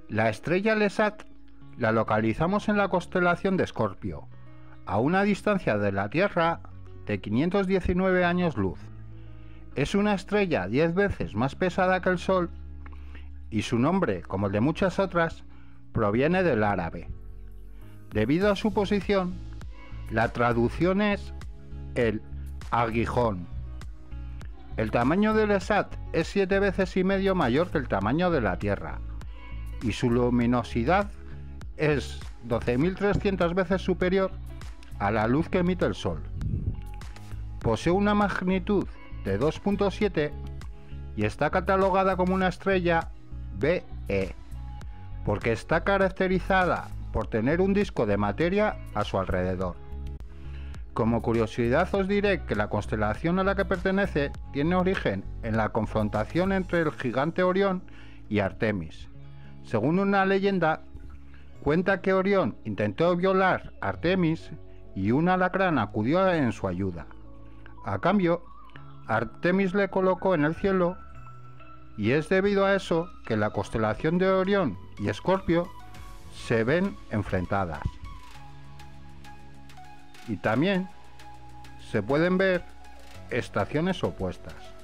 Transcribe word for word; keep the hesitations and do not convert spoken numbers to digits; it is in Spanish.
La estrella Lesat la localizamos en la constelación de Escorpio, a una distancia de la Tierra de quinientos diecinueve años luz. Es una estrella diez veces más pesada que el Sol y su nombre, como el de muchas otras, proviene del árabe. Debido a su posición, la traducción es el aguijón. El tamaño de Lesat es siete veces y medio mayor que el tamaño de la Tierra y su luminosidad es doce mil trescientas veces superior a la luz que emite el Sol. Posee una magnitud de dos punto siete y está catalogada como una estrella B E, porque está caracterizada por tener un disco de materia a su alrededor. Como curiosidad os diré que la constelación a la que pertenece tiene origen en la confrontación entre el gigante Orión y Artemis. Según una leyenda, cuenta que Orión intentó violar a Artemis y un alacrán acudió en su ayuda. A cambio, Artemis le colocó en el cielo, y es debido a eso que la constelación de Orión y Escorpio se ven enfrentadas. Y también se pueden ver estaciones opuestas.